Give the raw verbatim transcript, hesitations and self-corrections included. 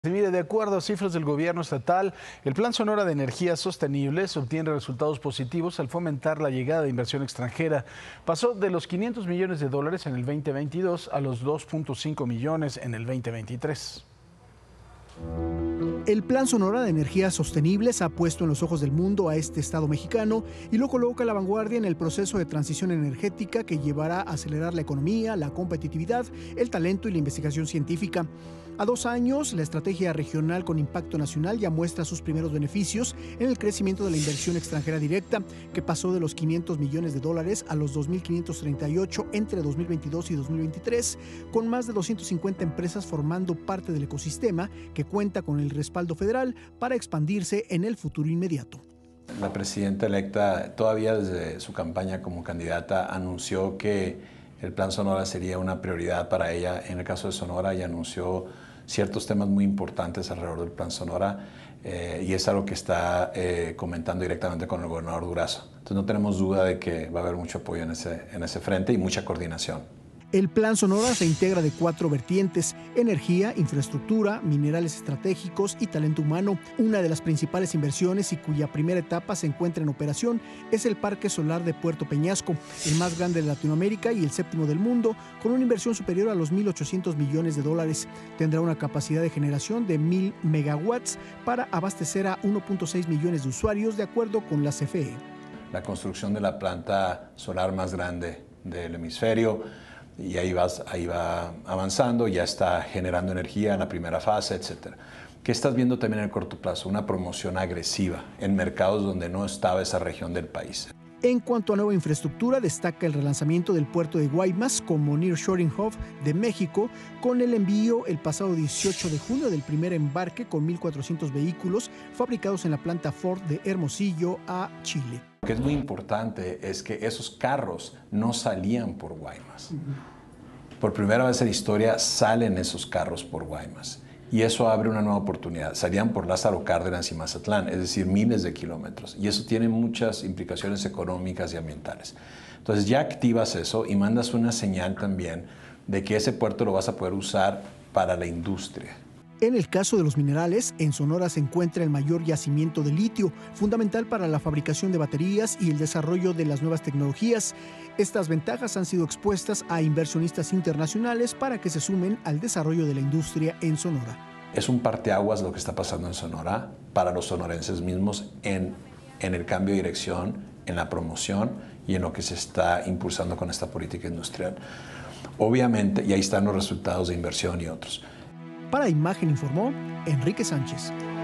Y mire, de acuerdo a cifras del gobierno estatal, el Plan Sonora de Energías Sostenibles obtiene resultados positivos al fomentar la llegada de inversión extranjera. Pasó de los quinientos millones de dólares en el veinte veintidós a los dos punto cinco millones en el veinte veintitrés. El Plan Sonora de Energías Sostenibles ha puesto en los ojos del mundo a este estado mexicano y lo coloca a la vanguardia en el proceso de transición energética que llevará a acelerar la economía, la competitividad, el talento y la investigación científica. A dos años, la estrategia regional con impacto nacional ya muestra sus primeros beneficios en el crecimiento de la inversión extranjera directa, que pasó de los quinientos millones de dólares a los dos mil quinientos treinta y ocho entre dos mil veintidós y dos mil veintitrés, con más de doscientas cincuenta empresas formando parte del ecosistema que cuenta con el respaldo federal para expandirse en el futuro inmediato. La presidenta electa, todavía desde su campaña como candidata, anunció que el Plan Sonora sería una prioridad para ella. En el caso de Sonora, ella anunció ciertos temas muy importantes alrededor del Plan Sonora eh, y es algo que está eh, comentando directamente con el gobernador Durazo. Entonces no tenemos duda de que va a haber mucho apoyo en ese, en ese frente y mucha coordinación. El Plan Sonora se integra de cuatro vertientes: energía, infraestructura, minerales estratégicos y talento humano. Una de las principales inversiones y cuya primera etapa se encuentra en operación es el Parque Solar de Puerto Peñasco, el más grande de Latinoamérica y el séptimo del mundo, con una inversión superior a los mil ochocientos millones de dólares. Tendrá una capacidad de generación de mil megawatts para abastecer a uno punto seis millones de usuarios, de acuerdo con la C F E. La construcción de la planta solar más grande del hemisferio, y ahí, vas, ahí va avanzando, ya está generando energía en la primera fase, etcétera. ¿Qué estás viendo también en el corto plazo? Una promoción agresiva en mercados donde no estaba esa región del país. En cuanto a nueva infraestructura, destaca el relanzamiento del puerto de Guaymas como Nearshoring Hub de México, con el envío el pasado dieciocho de junio del primer embarque con mil cuatrocientos vehículos fabricados en la planta Ford de Hermosillo a Chile. Lo que es muy importante es que esos carros no salían por Guaymas. Por primera vez en la historia salen esos carros por Guaymas. Y eso abre una nueva oportunidad. Salían por Lázaro Cárdenas y Mazatlán, es decir, miles de kilómetros. Y eso tiene muchas implicaciones económicas y ambientales. Entonces ya activas eso y mandas una señal también de que ese puerto lo vas a poder usar para la industria. En el caso de los minerales, en Sonora se encuentra el mayor yacimiento de litio, fundamental para la fabricación de baterías y el desarrollo de las nuevas tecnologías. Estas ventajas han sido expuestas a inversionistas internacionales para que se sumen al desarrollo de la industria en Sonora. Es un parteaguas lo que está pasando en Sonora para los sonorenses mismos en, en el cambio de dirección, en la promoción y en lo que se está impulsando con esta política industrial. Obviamente, y ahí están los resultados de inversión y otros. Para Imagen informó Enrique Sánchez.